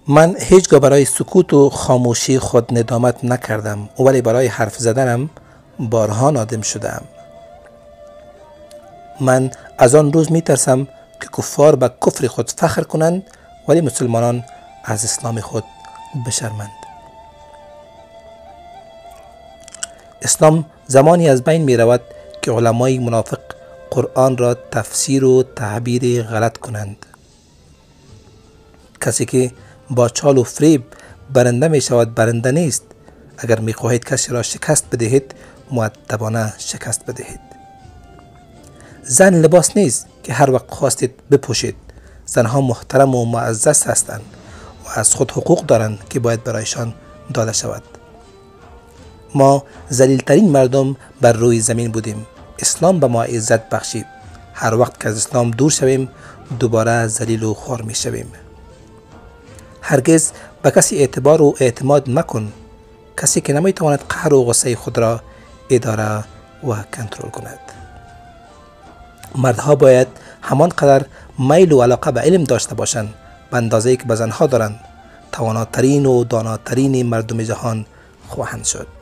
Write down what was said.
من هیچگاه برای سکوت و خاموشی خود ندامت نکردم، ولی برای حرف زدنم بارها نادم شدم. من از آن روز می ترسم که کفار به کفر خود فخر کنند ولی مسلمانان از اسلام خود بشرمند. اسلام زمانی از بین می رود که علمای منافق قرآن را تفسیر و تعبیر غلط کنند. کسی که با چال و فریب برنده می شود برنده نیست. اگر می خواهید کسی را شکست بدهید مؤدبانه شکست بدهید. زن لباس نیست که هر وقت خواستید بپوشید. زنها محترم و معزز هستند و از خود حقوق دارند که باید برایشان داده شود. ما ذلیل‌ترین مردم بر روی زمین بودیم. اسلام به ما عزت بخشید. هر وقت که از اسلام دور شویم دوباره ذلیل و خوار می شویم. هرگز به کسی اعتبار و اعتماد مکن. کسی که نمی تواند قهر و غصه خود را اداره و کنترل کند. مردها باید همان قدر میل و علاقه به علم داشته باشند به اندازه‌ای که به زنها دارند. تواناترین و داناترین مردم جهان خواهند شد.